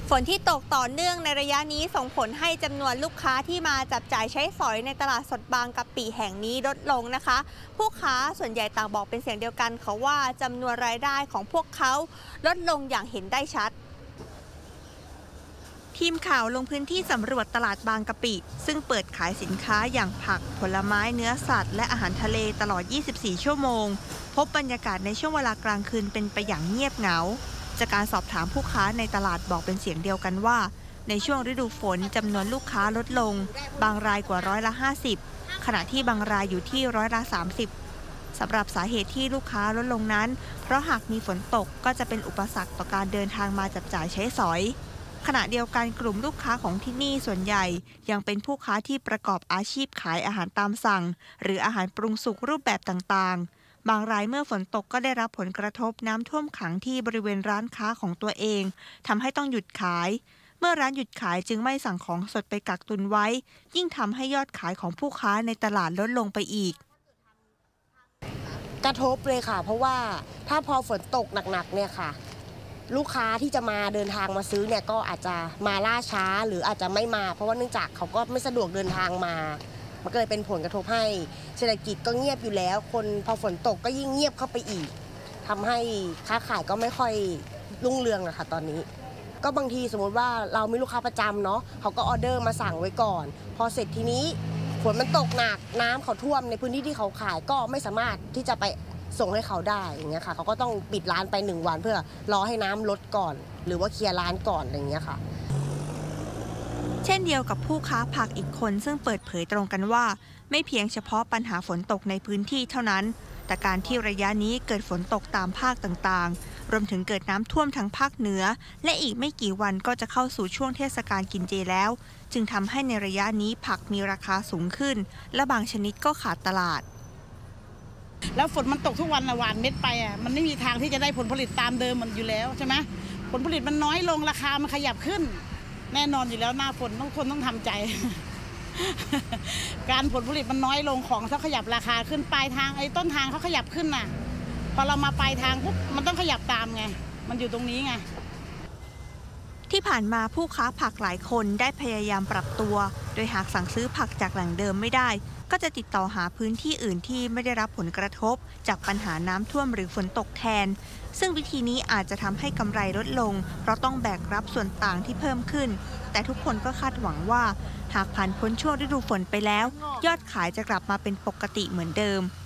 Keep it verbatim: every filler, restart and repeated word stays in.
ฝนที่ตกต่อเนื่องในระยะนี้ส่งผลให้จำนวนลูกค้าที่มาจับจ่ายใช้สอยในตลาดสดบางกะปิแห่งนี้ลดลงนะคะผู้ค้าส่วนใหญ่ต่างบอกเป็นเสียงเดียวกันเขาว่าจำนวนรายได้ของพวกเขาลดลงอย่างเห็นได้ชัดทีมข่าวลงพื้นที่สำรวจตลาดบางกะปิซึ่งเปิดขายสินค้าอย่างผักผลไม้เนื้อสัตว์และอาหารทะเลตลอด ยี่สิบสี่ ชั่วโมงพบบรรยากาศในช่วงเวลากลางคืนเป็นไปอย่างเงียบเหงาจากการสอบถามผู้ค้าในตลาดบอกเป็นเสียงเดียวกันว่าในช่วงฤดูฝนจำนวนลูกค้าลดลงบางรายกว่าร้อยละห้าสิบขณะที่บางรายอยู่ที่ร้อยละสามสิบสำหรับสาเหตุที่ลูกค้าลดลงนั้นเพราะหากมีฝนตกก็จะเป็นอุปสรรคต่อการเดินทางมาจับจ่ายใช้สอยขณะเดียวกันกลุ่มลูกค้าของที่นี่ส่วนใหญ่ยังเป็นผู้ค้าที่ประกอบอาชีพขายอาหารตามสั่งหรืออาหารปรุงสุกรูปแบบต่างๆบางรายเมื่อฝนตกก็ได้รับผลกระทบน้ำท่วมขังที่บริเวณร้านค้าของตัวเองทำให้ต้องหยุดขายเมื่อร้านหยุดขายจึงไม่สั่งของสดไปกักตุนไว้ยิ่งทำให้ยอดขายของผู้ค้าในตลาดลดลงไปอีกกระทบเลยค่ะเพราะว่าถ้าพอฝนตกหนักๆเนี่ยค่ะลูกค้าที่จะมาเดินทางมาซื้อเนี่ยก็อาจจะมาล่าช้าหรืออาจจะไม่มาเพราะว่าเนื่องจากเขาก็ไม่สะดวกเดินทางมามันก็เลยเป็นผลกระทบให้เศรษฐกิจก็เงียบอยู่แล้วคนพอฝนตกก็ยิ่งเงียบเข้าไปอีกทำให้ค้าขายก็ไม่ค่อยรุ่งเรืองอะค่ะตอนนี้ก็บางทีสมมติว่าเรามีลูกค้าประจำเนาะเขาก็ออเดอร์มาสั่งไว้ก่อนพอเสร็จทีนี้ฝนมันตกหนักน้ำเขาท่วมในพื้นที่ที่เขาขายก็ไม่สามารถที่จะไปส่งให้เขาได้อย่างเงี้ยค่ะเขาก็ต้องปิดร้านไปหนึ่งวันเพื่อรอให้น้ำลดก่อนหรือว่าเคลียร์ร้านก่อนอะไรอย่างเงี้ยค่ะเช่นเดียวกับผู้ค้าผักอีกคนซึ่งเปิดเผยตรงกันว่าไม่เพียงเฉพาะปัญหาฝนตกในพื้นที่เท่านั้นแต่การที่ระยะนี้เกิดฝนตกตามภาคต่างๆรวมถึงเกิดน้ำท่วมทั้งภาคเหนือและอีกไม่กี่วันก็จะเข้าสู่ช่วงเทศกาลกินเจแล้วจึงทำให้ในระยะนี้ผักมีราคาสูงขึ้นและบางชนิดก็ขาดตลาดแล้วฝนมันตกทุกวันนะหวานเม็ดไปอ่ะมันไม่มีทางที่จะได้ผลผลิตตามเดิมมันอยู่แล้วใช่ไหมผลผลิตมันน้อยลงราคามันขยับขึ้นแน่นอนอยู่แล้วหน้าฝนต้องคนต้องทำใจ การผลผลิตมันน้อยลงของเขาขยับราคาขึ้นปลายทางไอ้ต้นทางเขาขยับขึ้นน่ะพอเรามาปลายทางปุ๊บมันต้องขยับตามไงมันอยู่ตรงนี้ไงที่ผ่านมาผู้ค้าผักหลายคนได้พยายามปรับตัวโดยหากสั่งซื้อผักจากแหล่งเดิมไม่ได้ก็จะติดต่อหาพื้นที่อื่นที่ไม่ได้รับผลกระทบจากปัญหาน้ำท่วมหรือฝนตกแทนซึ่งวิธีนี้อาจจะทำให้กำไรลดลงเพราะต้องแบกรับส่วนต่างที่เพิ่มขึ้นแต่ทุกคนก็คาดหวังว่าหากผ่านพ้นช่วงฤดูฝนไปแล้วยอดขายจะกลับมาเป็นปกติเหมือนเดิม